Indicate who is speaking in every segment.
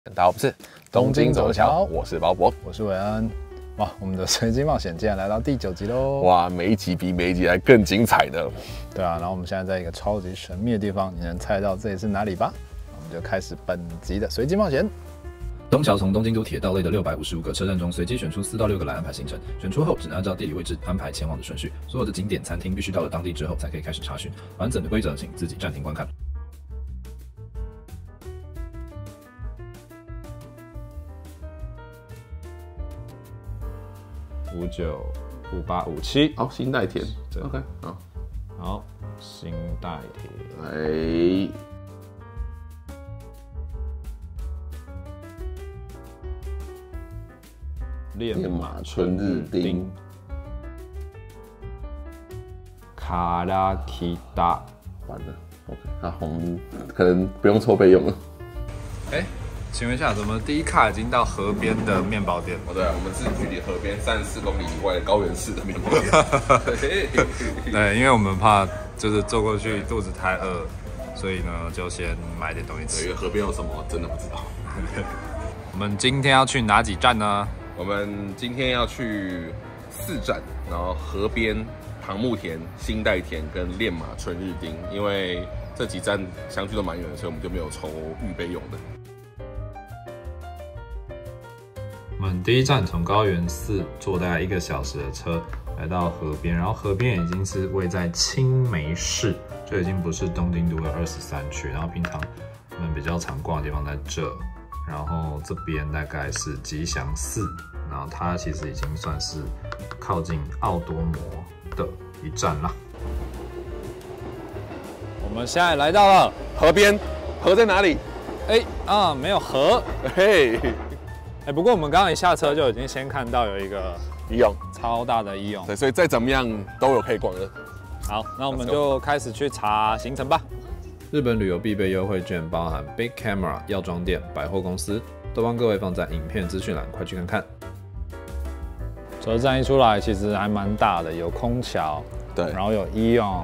Speaker 1: 大家好，我是
Speaker 2: 东京走桥，
Speaker 1: 我是包博，
Speaker 2: 我是韦恩。哇，我们的随机冒险竟然来到第9集喽！
Speaker 1: 哇，每一集比每一集还更精彩的。
Speaker 2: 对啊，然后我们现在在一个超级神秘的地方，你能猜到这里是哪里吧？我们就开始本集的随机冒险。
Speaker 3: 东桥从东京都铁道类的655个车站中随机选出4到6个来安排行程，选出后只能按照地理位置安排前往的顺序。所有的景点、餐厅必须到了当地之后才可以开始查询。完整的规则请自己暂停观看。
Speaker 2: 595857，
Speaker 1: 好，新代田 ，OK， 好，
Speaker 2: 好，新代田，
Speaker 1: 哎，
Speaker 2: 练马
Speaker 1: 春日町，
Speaker 2: 卡拉基达，
Speaker 1: 完了 ，OK， 那我们可能不用抽备用了。
Speaker 4: 请问一下，怎么第一卡已经到河边的面包店？
Speaker 1: 哦，对啊，我们是距离河边34公里以外的高原市的面包店。
Speaker 4: 对，因为我们怕就是坐过去肚子太饿，所以呢就先买点东西吃。
Speaker 1: 因为河边有什么真的不知道。
Speaker 4: 我们今天要去哪几站呢？
Speaker 1: 我们今天要去4站，然后河边、唐木田、新代田跟练马春日町，因为这几站相距都蛮远的，所以我们就没有抽预备用的。
Speaker 3: 我们第一站从高原寺坐大概1个小时的车来到河边，然后河边已经是位在青梅市，就已经不是东京都的23区。然后平常我们比较常逛的地方在这，然后这边大概是吉祥寺，然后它其实已经算是靠近奥多摩的一站啦。
Speaker 2: 我们现在来到了
Speaker 1: 河边，河在哪里？
Speaker 2: 没有河。
Speaker 1: 嘿，
Speaker 2: 不过我们刚刚一下车就已经先看到有一个
Speaker 1: 一样，
Speaker 2: 超大的医用。
Speaker 1: 对，所以再怎么样都有可以逛的。
Speaker 2: 好，那我们就开始去查行程吧。
Speaker 3: 日本旅游必备优惠券包含 Big Camera 药妆店、百货公司，都帮各位放在影片资讯栏，快去看看。
Speaker 2: 车站一出来，其实还蛮大的，有空桥，
Speaker 1: 对，
Speaker 2: 然后有医用。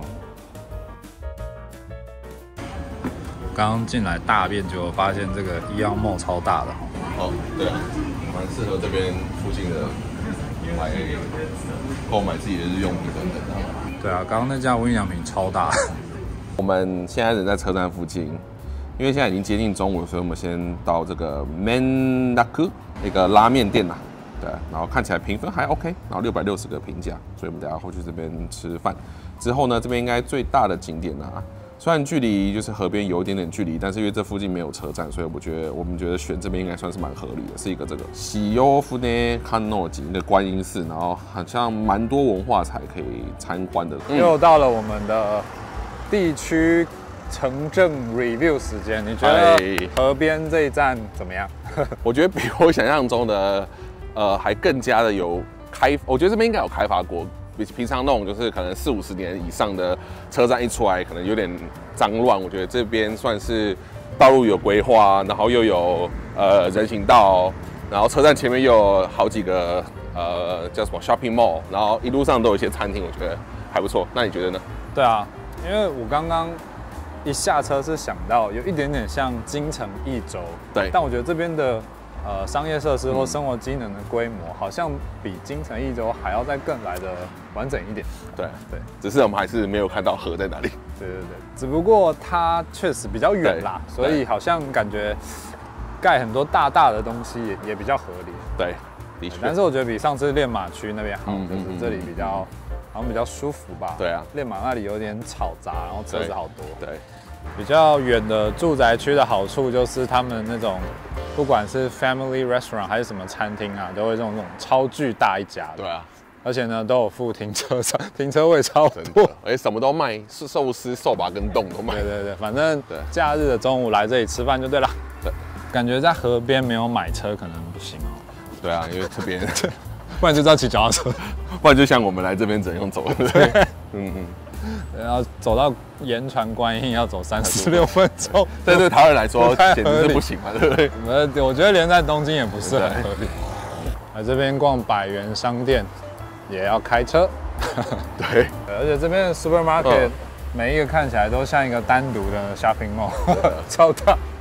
Speaker 4: 刚刚进来大便就发现这个医药梦超大的
Speaker 1: 哦，对啊，蛮适合这边附近的来购买自己的日用品等等的。
Speaker 4: 对啊，刚刚那家无印良品超大。
Speaker 1: 我们现在人在车站附近，因为现在已经接近中午，所以我们先到这个 Mendaku 一个拉面店啦。对，然后看起来评分还 OK， 然后660个评价，所以我们等一下会去这边吃饭。之后呢，这边应该最大的景点啊，虽然距离就是河边有一点点距离，但是因为这附近没有车站，所以我们觉得选这边应该算是蛮合理的，是一个这个喜优福内看诺吉的观音寺，然后好像蛮多文化财可以参观的。
Speaker 2: 又到了我们的地区城镇 review 时间，你觉得河边这一站怎么样？
Speaker 1: 我觉得比我想象中的还更加的有我觉得这边应该有开发过。比平常那种就是可能40-50年以上的车站一出来，可能有点脏乱。我觉得这边算是道路有规划，然后又有人行道，然后车站前面又有好几个叫什么 shopping mall， 然后一路上都有一些餐厅，我觉得还不错。那你觉得呢？
Speaker 2: 对啊，因为我刚刚一下车是想到有一点点像京城一州，
Speaker 1: 对，
Speaker 2: 但我觉得这边的商业设施或生活机能的规模，好像比京城一州还要再更来的完整一点。
Speaker 1: 对，只是我们还是没有看到河在哪里。
Speaker 2: 对，只不过它确实比较远啦，所以好像感觉盖很多大的东西也比较合理。
Speaker 1: 对，的确。
Speaker 2: 但是我觉得比上次练马区那边好，就是这里比较好像比较舒服吧。
Speaker 1: 对啊，
Speaker 2: 练马那里有点吵杂，然后车子好多。
Speaker 1: 对。
Speaker 2: 比较远的住宅区的好处就是他们那种，不管是 family restaurant 还是什么餐厅啊，都会这种超巨大一家的。
Speaker 1: 对啊，
Speaker 2: 而且呢都有附停车场，停车位超多，
Speaker 1: 而且什么都卖，是寿司、寿把跟冻都卖。
Speaker 2: 对，反正假日的中午来这里吃饭就对了。
Speaker 1: 对，
Speaker 2: 感觉在河边没有买车可能不行哦。
Speaker 1: 对啊，因为这边
Speaker 2: 不然就要骑脚踏车，
Speaker 1: 不然就像我们来这边只能用走的。对，
Speaker 2: 然后走到盐船观音要走36分钟，
Speaker 1: 这对台湾人来说简直是不行嘛，对不对？
Speaker 2: 我觉得连在东京也不是很合理。来这边逛百元商店也要开车，
Speaker 1: 对，
Speaker 2: 而且这边的 supermarket 每一个看起来都像一个单独的 shopping mall，超大。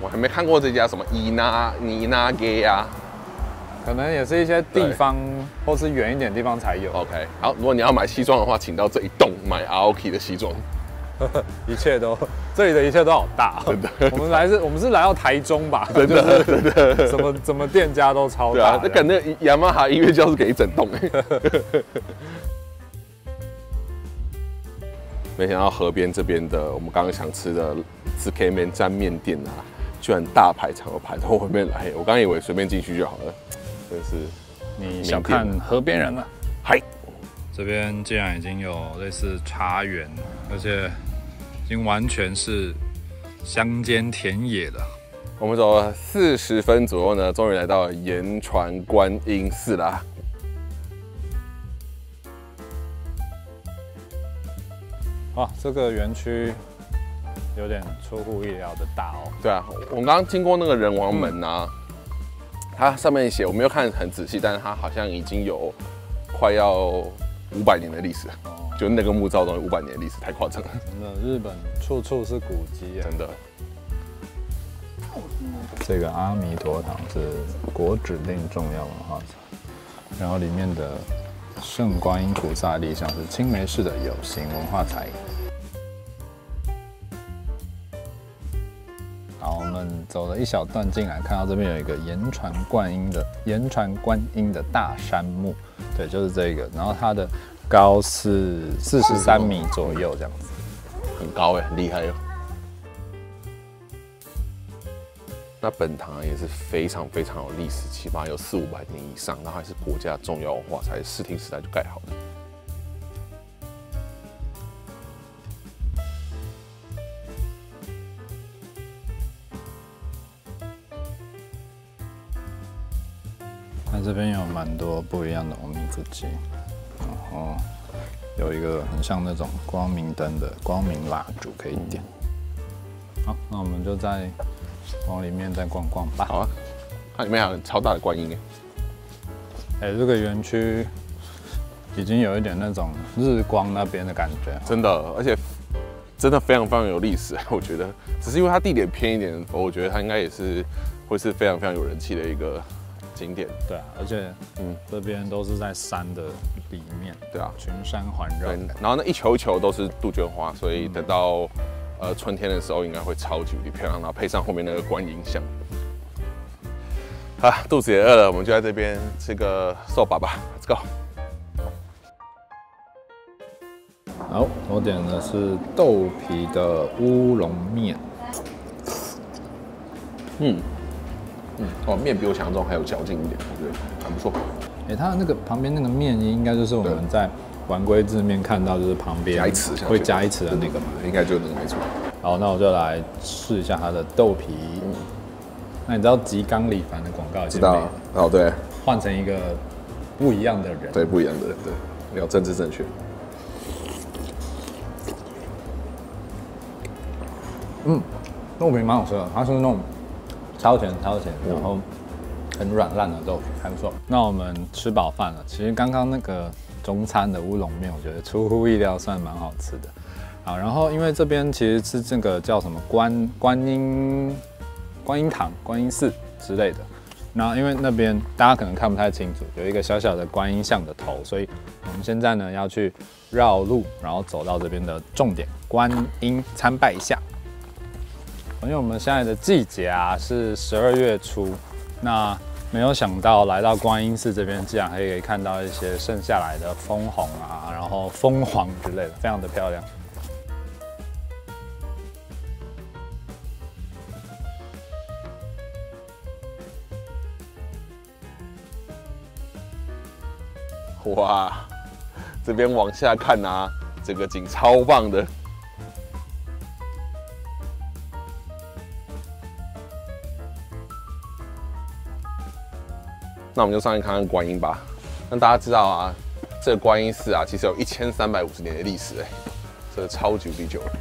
Speaker 1: 我还没看过这家什么尼纳给啊。
Speaker 2: 可能也是一些地方或是远一点的地方才有。
Speaker 1: OK， 好，如果你要买西装的话，请到这一栋买 Aoki 的西装。
Speaker 2: 一切都，这里的一切都好大、哦，
Speaker 1: 真的。
Speaker 2: 我们是来到台中吧？
Speaker 1: 真的，真的。
Speaker 2: 什么店家都超大。
Speaker 1: 对啊，那感觉雅马哈音乐教室给一整栋没想到河边这边的我们刚刚想吃的4K 面沾面店啊，居然大排长龙排到外面来。我刚以为随便进去就好了，真是
Speaker 2: 你小看河边人了。
Speaker 1: 嗨，
Speaker 4: 这边竟然已经有类似茶园，而且已经完全是乡间田野了。
Speaker 1: 我们走了40分左右呢，终于来到盐船观音寺啦。
Speaker 2: 哇，这个园区有点出乎意料的大哦。
Speaker 1: 对啊，我们刚刚经过那个人王门啊，它上面写我没有看很仔细，但是它好像已经有快要500年的历史了。就那个木造东西500年的历史，太夸张了。
Speaker 2: 真的，日本处处是古迹啊！
Speaker 1: 真的。
Speaker 2: 这个阿弥陀堂是国指定重要文化财，然后里面的圣观音菩萨立像是青梅市的有形文化财。好，我们走了一小段进来，看到这边有一个盐船观音的大杉木，对，就是这个，然后它的高是43米左右，这样子，
Speaker 1: 很高哎，很厉害哟。那本堂也是非常非常有历史，起码有400-500年以上，然后还是国家重要文化财，室町时代就盖好的。
Speaker 2: 那这边有蛮多不一样的欧米子机，然后有一个很像那种光明灯的光明蜡烛可以点。好，那我们就再往里面再逛逛吧。
Speaker 1: 好啊，它里面还有超大的观音
Speaker 2: 哎，这个园区已经有一点那种日光那边的感觉，
Speaker 1: 真的，而且真的非常非常有历史。我觉得，只是因为它地点偏一点，我觉得它应该也是会是非常非常有人气的一个景点。
Speaker 2: 对啊，而且这边都是在山的里面，
Speaker 1: 对啊，
Speaker 2: 群山环绕。
Speaker 1: 对，然后那一球一球都是杜鹃花，所以等到春天的时候应该会超级无敌漂亮，然后配上后面那个观音像。啊，肚子也饿了，我们就在这边吃个寿把吧 ，Let's go。
Speaker 2: 好，我点的是豆皮的乌龙面。
Speaker 1: 哦，面比我想象中还有嚼劲一点，我觉得还不错。
Speaker 2: 哎，它的那个旁边那个面应该就是我们在丸龟字面看到，就是旁边会加一匙的那个嘛，
Speaker 1: 应该就是那个没错。
Speaker 2: 好，那我就来试一下它的豆皮。那你知道吉冈里帆的广告？
Speaker 1: 知道。哦，对。
Speaker 2: 换成一个不一样的人。
Speaker 1: 对，不一样的人，对，要政治正确。
Speaker 2: 豆皮蛮好吃的，它是那种超甜，然后很软烂的豆皮，还不错。那我们吃饱饭了，其实刚刚那个中餐的乌龙面，我觉得出乎意料，算蛮好吃的。好，然后因为这边其实是这个叫什么观音堂、观音寺之类的。然后因为那边大家可能看不太清楚，有一个小小的观音像的头，所以我们现在呢要去绕路，然后走到这边的重点观音参拜一下。因为我们现在的季节啊是12月初，那没有想到来到观音寺这边，竟然还可以看到一些剩下来的枫红啊，然后枫黄之类的，非常的漂亮。
Speaker 1: 哇，这边往下看啊，这个景超棒的。那我们就上去看看观音吧。那大家知道啊，这个观音寺啊，其实有1350年的历史，这个超级无敌久了。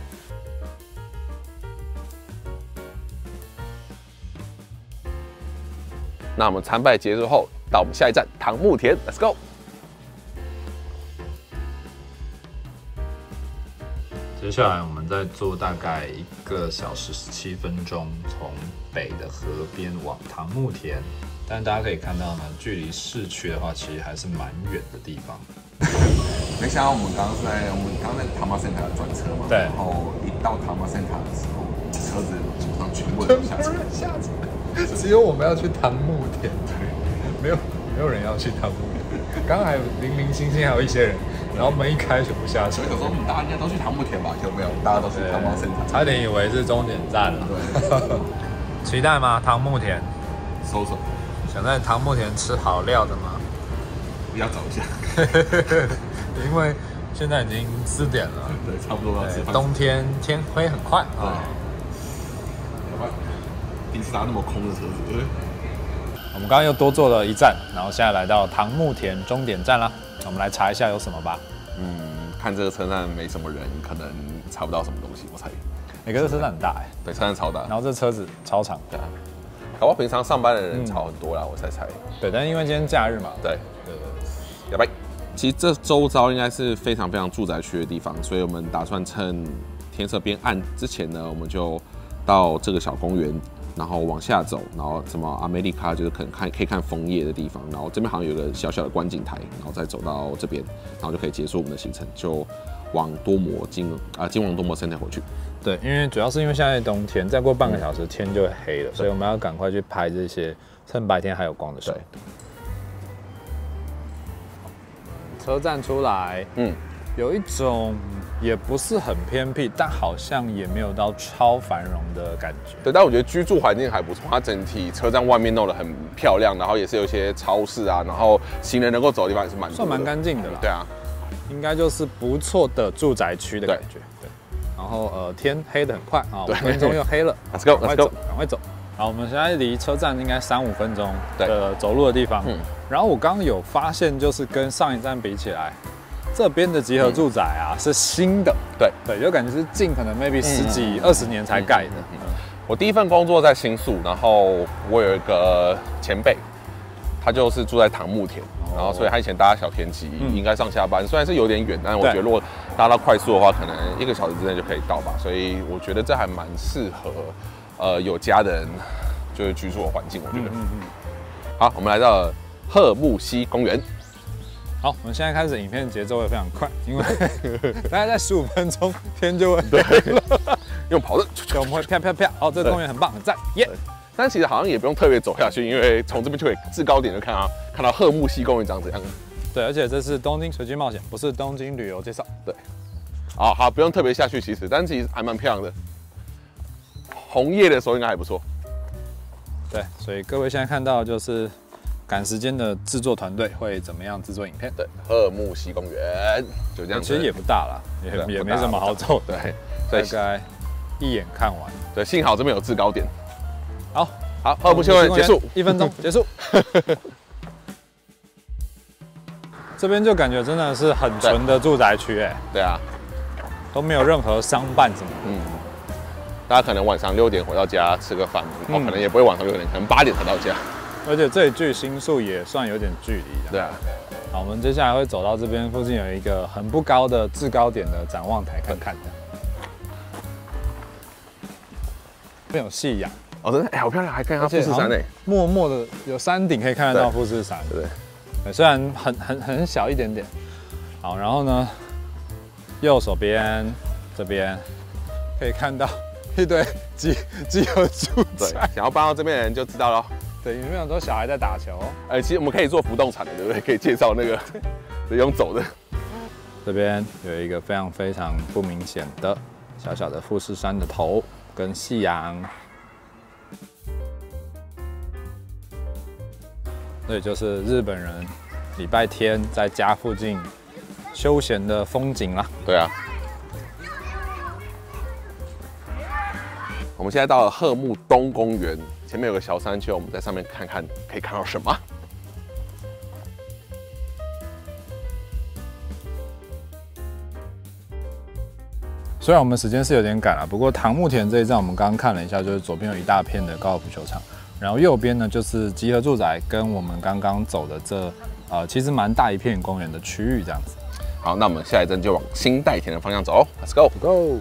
Speaker 1: 那我们参拜结束后，到我们下一站唐木田 ，Let's go。
Speaker 3: 这接下来我们再坐大概1个小时17分钟，从北的河边往唐木田。但大家可以看到呢，距离市区的话，其实还是蛮远的地方。
Speaker 1: 没想到我们刚刚在塔马森塔转车嘛，
Speaker 2: 对，
Speaker 1: 然后一到塔马森塔的时候，车子基本上全部人下车，
Speaker 2: 只有我们要去唐木田，没有人要去唐木田。刚刚还有零零星星还有一些人，然后门一开全部下车。
Speaker 1: 有时候我们大家应该都去唐木田吧？有没有？大家都去塔马森塔，
Speaker 2: 差点以为是终点站了。
Speaker 1: 对，
Speaker 3: 期待吗？唐木田，
Speaker 1: 搜索，
Speaker 3: 想在唐木田吃好料的吗？
Speaker 1: 不要找一下。
Speaker 3: 因为现在已经4点了，
Speaker 1: 对，差不多要吃饭。
Speaker 3: 冬天天灰很快啊。
Speaker 1: 平时拿那么空的车子，对不对？
Speaker 2: 我们刚刚又多坐了1站，然后现在来到唐木田终点站啦。我们来查一下有什么吧。
Speaker 1: 看这个车站没什么人，可能查不到什么东西，我猜。
Speaker 2: 可是车站很大哎，
Speaker 1: 对，车站超大，
Speaker 2: 然后这车子超长，
Speaker 1: 对啊。搞不好平常上班的人超很多啦，我猜。
Speaker 2: 对，但是因为今天假日嘛，
Speaker 1: 对。拜拜。其实这周遭应该是非常非常住宅区的地方，所以我们打算趁天色变暗之前呢，我们就到这个小公园，然后往下走，然后什么阿美利卡就是可以看枫叶的地方，然后这边好像有个小小的观景台，然后再走到这边，然后就可以结束我们的行程，就往金王多摩森塔回去。
Speaker 2: 对，因为主要是因为现在冬天，再过半个小时天就会黑了，所以我们要赶快去拍这些趁白天还有光的时候。车站出来，有一种也不是很偏僻，但好像也没有到超繁荣的感觉。
Speaker 1: 对，但我觉得居住环境还不错，它整体车站外面弄得很漂亮，然后也是有一些超市啊，然后行人能够走的地方也是蛮多的，
Speaker 2: 算蛮干净的啦。
Speaker 1: 对啊，
Speaker 2: 应该就是不错的住宅区的感觉。对，然后天黑得很快啊，5分钟又黑了。
Speaker 1: Let's go，
Speaker 2: 赶快走。好，我们现在离车站应该3-5分钟的走路的地方。然后我刚刚有发现，就是跟上一站比起来，这边的集合住宅啊是新的。对，就感觉是近可能 maybe 10几20年才盖的。
Speaker 1: 我第一份工作在新宿，然后我有一个前辈，他就是住在唐木田，然后所以他以前搭小田急应该上下班，虽然是有点远，但是我觉得如果搭到快速的话，可能1个小时之内就可以到吧。所以我觉得这还蛮适合有家的人就是居住的环境，我觉得。好，我们来到了鹤木溪公园。
Speaker 2: 好，我们现在开始，影片节奏会非常快，因为大概在15分钟天就会黑了。
Speaker 1: 用跑的，
Speaker 2: 我们会啪啪啪。哦，这个公园很棒，很赞，耶！
Speaker 1: 但其实好像也不用特别走下去，因为从这边就可以制高点就看到鹤木溪公园长怎样。
Speaker 2: 对，而且这是东京随机冒险，不是东京旅游介绍。
Speaker 1: 对。好，不用特别下去，其实，但其实还蛮漂亮的。红叶的时候应该还不错。
Speaker 2: 对，所以各位现在看到就是赶时间的制作团队会怎么样制作影片？
Speaker 1: 对，鹤木溪公园就这样子。
Speaker 2: 其实也不大啦，也没什么好走的。对，大概一眼看完。
Speaker 1: 对，幸好这边有制高点。
Speaker 2: 好，
Speaker 1: 鹤木溪公园结束
Speaker 2: ，1分钟结束。这边就感觉真的是很纯的住宅区，
Speaker 1: 对啊，
Speaker 2: 都没有任何商办什么。
Speaker 1: 大家可能晚上6点回到家吃个饭，可能也不会晚上6点，可能8点才到家。
Speaker 2: 而且这里距新宿也算有点距离。
Speaker 1: 对啊。
Speaker 2: 好，我们接下来会走到这边附近有一个很不高的制高点的展望台看看的。这边有夕阳。
Speaker 1: 哦，真的，好漂亮，还看到富士山哎。
Speaker 2: 默默的有山顶可以看得到富士山。对，虽然很小一点点。好，然后呢，右手边这边可以看到一堆集合住宅。
Speaker 1: 想要搬到这边的人就知道了。
Speaker 2: 对，里面有很多小孩在打球。
Speaker 1: 其实我们可以做浮动产的，对不对？可以介绍那个用走的。
Speaker 2: 这边有一个非常不明显的小小的富士山的头跟夕阳。这也就是日本人礼拜天在家附近休闲的风景啦。
Speaker 1: 对啊。我们现在到了鹤木东公园，前面有个小山丘，我们在上面看看可以看到什么。
Speaker 2: 虽然我们时间是有点赶了，不过唐木田这一站我们刚刚看了一下，就是左边有一大片的高尔夫球场，然后右边呢就是集合住宅跟我们刚刚走的这其实蛮大一片公园的区域这样子。
Speaker 1: 好，那我们下一站就往新代田的方向走 ，Let's go
Speaker 2: Go。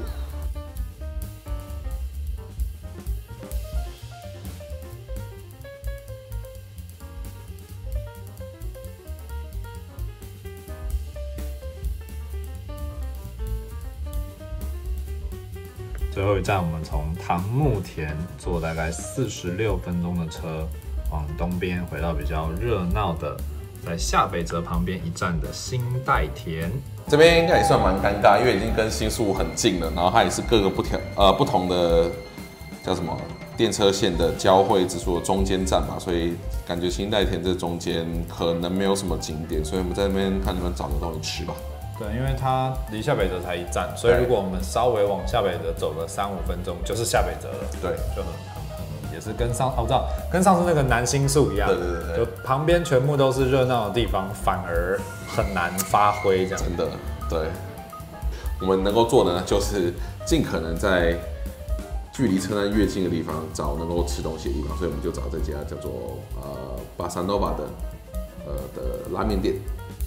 Speaker 3: 最后一站，我们从唐木田坐大概46分钟的车，往东边回到比较热闹的，在下北泽旁边一站的新代田。
Speaker 1: 这边应该也算蛮尴尬，因为已经跟新宿很近了，然后它也是各个不同的叫什么电车线的交汇之处的中间站嘛，所以感觉新代田这中间可能没有什么景点，所以我们在那边看能不能找个东西吃吧。
Speaker 3: 对，因为它离下北泽才一站，所以如果我们稍微往下北泽走个3-5分钟，就是下北泽了。
Speaker 1: 对，
Speaker 3: 就很也是跟我知道跟上次那个南新宿一样，
Speaker 1: 对，
Speaker 3: 就旁边全部都是热闹的地方，反而很难发挥这样。
Speaker 1: 真的，对，我们能够做的呢，就是尽可能在距离车站越近的地方找能够吃东西的地方，所以我们就找这家叫做巴萨诺瓦的拉面店。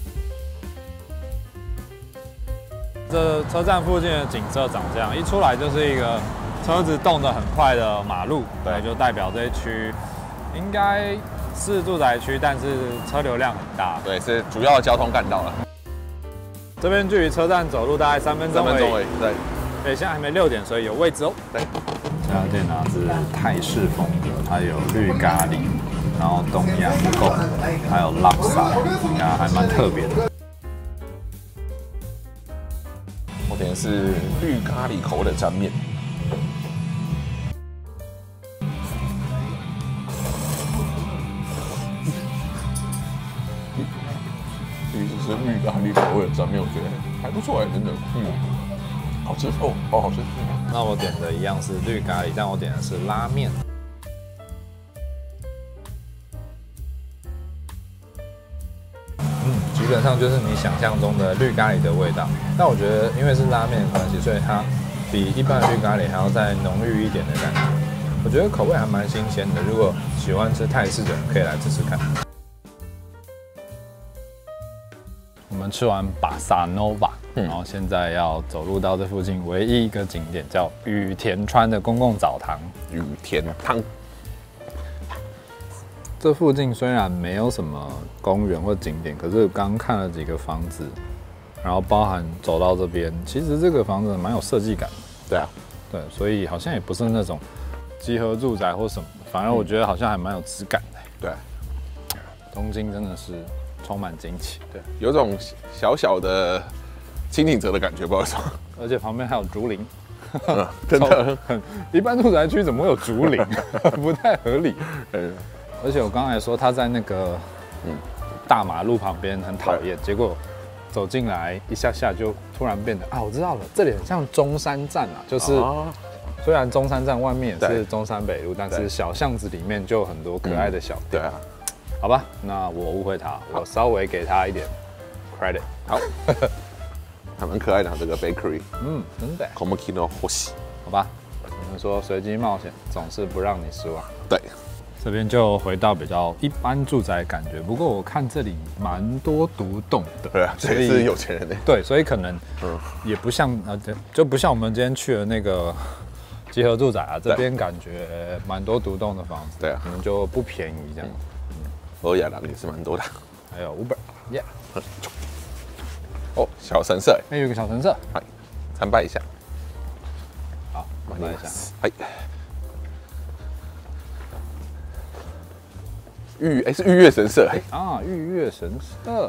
Speaker 2: 这车站附近的景色长这样，一出来就是一个车子动得很快的马路，对，就代表这一区应该是住宅区，但是车流量很大，
Speaker 1: 对，是主要的交通干道了。
Speaker 2: 这边距离车站走路大概3分钟而已。
Speaker 1: 对，
Speaker 2: 对，现在还没6点，所以有位置哦。
Speaker 1: 对，
Speaker 3: 这家店呢是泰式风格，它有绿咖喱，然后冬阳贡，还有拉萨，还蛮特别的。
Speaker 1: 我点的是绿咖喱口味的沾面。是绿咖喱口味的沾面，我觉得还不错哎，真的，好吃哦，好吃。
Speaker 3: 那我点的一样是绿咖喱，但我点的是拉面。基本上就是你想象中的绿咖喱的味道，但我觉得因为是拉面的关系，所以它比一般的绿咖喱还要再浓郁一点的感觉。我觉得口味还蛮新鲜的，如果喜欢吃泰式的人可以来试试看。
Speaker 2: 我们吃完巴萨诺瓦，然后现在要走路到这附近唯一一个景点，叫羽田川的公共澡堂。
Speaker 1: 羽田汤。
Speaker 2: 这附近虽然没有什么公园或景点，可是刚看了几个房子，然后包含走到这边，其实这个房子蛮有设计感的。
Speaker 1: 对啊，
Speaker 2: 对，所以好像也不是那种集合住宅或什么，反而我觉得好像还蛮有质感的。
Speaker 1: 对，
Speaker 2: 东京真的是充满惊奇，
Speaker 1: 对，有种小小的轻井泽的感觉，不好意思。
Speaker 2: 而且旁边还有竹林，
Speaker 1: 真的，
Speaker 2: 一般住宅区怎么会有竹林？不太合理。而且我刚才说他在那个大马路旁边很讨厌，结果走进来一下下就突然变得我知道了，这里很像中山站啊，就是虽然中山站外面也是中山北路，但是小巷子里面就有很多可爱的小店。
Speaker 1: 对啊，
Speaker 2: 好吧，那我误会他，我稍微给他一点 credit。
Speaker 1: 好，还蛮可爱的这个 bakery。
Speaker 2: 真的。
Speaker 1: Komokino Hoshi。
Speaker 2: 好吧，我们说随机冒险总是不让你失望。
Speaker 1: 对。
Speaker 2: 这边就回到比较一般住宅感觉，不过我看这里蛮多独栋的，
Speaker 1: 对啊，所以是有钱人的。
Speaker 2: 对，所以可能也不像就不像我们今天去的那个集合住宅啊，这边感觉蛮多独栋的房子，
Speaker 1: 对啊，
Speaker 2: 可能就不便宜这样。
Speaker 1: 欧亚郎也是蛮多的，
Speaker 2: 还有 Uber，
Speaker 1: 哦，小神社，
Speaker 2: 那有一个小神社，
Speaker 1: 参拜一下。
Speaker 2: 好，参拜一下。
Speaker 1: 是御月神社
Speaker 2: 御月神社。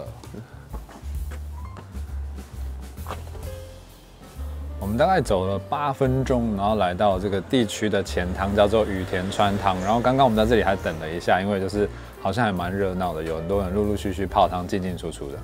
Speaker 2: 我们大概走了8分钟，然后来到这个地区的前汤，叫做羽田川汤。然后刚刚我们在这里还等了一下，因为就是好像还蛮热闹的，有很多人陆陆续续泡汤进进出出的。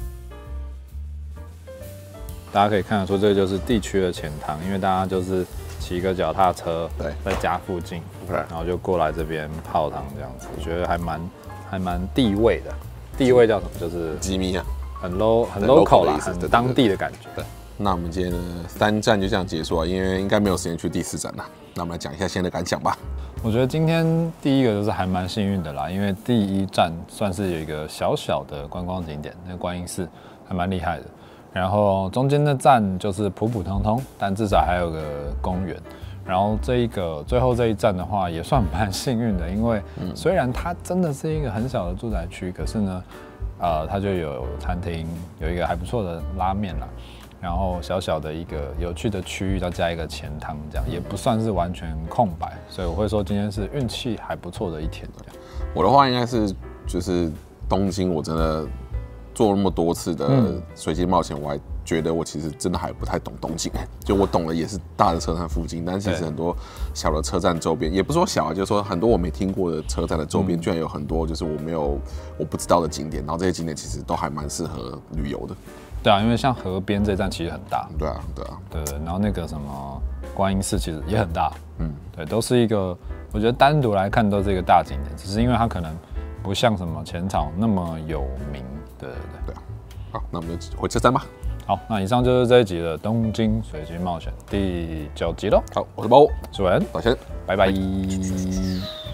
Speaker 2: 大家可以看得出，这就是地区的前汤，因为大家就是骑个脚踏车，在家附近，然后就过来这边泡汤这样子，我觉得还蛮地味的。地味叫什么？就是
Speaker 1: 机密啊，
Speaker 2: 很 local 啦，很当地的感觉。
Speaker 1: 对，那我们今天的3站就这样结束了，因为应该没有时间去第4站了。那我们来讲一下现在的感想吧。
Speaker 2: 我觉得今天第一个就是还蛮幸运的啦，因为第1站算是有一个小小的观光景点，那个观音寺还蛮厉害的。 然后中间的站就是普普通通，但至少还有个公园。然后最后这一站的话，也算蛮幸运的，因为虽然它真的是一个很小的住宅区，可是呢，它就有餐厅，有一个还不错的拉面啦，然后小小的一个有趣的区域，再加一个前汤，这样也不算是完全空白，所以我会说今天是运气还不错的一天。
Speaker 1: 我的话应该是就是东京，我真的做那么多次的随机冒险，我还觉得我其实真的还不太懂东京。就我懂的也是大的车站附近，但其实很多小的车站周边，也不是说小啊，就是说很多我没听过的车站的周边，居然有很多就是我不知道的景点，然后这些景点其实都还蛮适合旅游的。
Speaker 2: 对啊，因为像河边这站其实很大。
Speaker 1: 对啊。
Speaker 2: 对，然后那个什么观音寺其实也很大。对，都是一个，我觉得单独来看都是一个大景点，只是因为它可能不像什么浅草那么有名。对啊。
Speaker 1: 好，那我们就回车站吧。
Speaker 2: 好，那以上就是这一集的东京随机冒险第9集喽。
Speaker 1: 好，我是包，
Speaker 2: 主人，
Speaker 1: 道歉，
Speaker 2: 拜拜。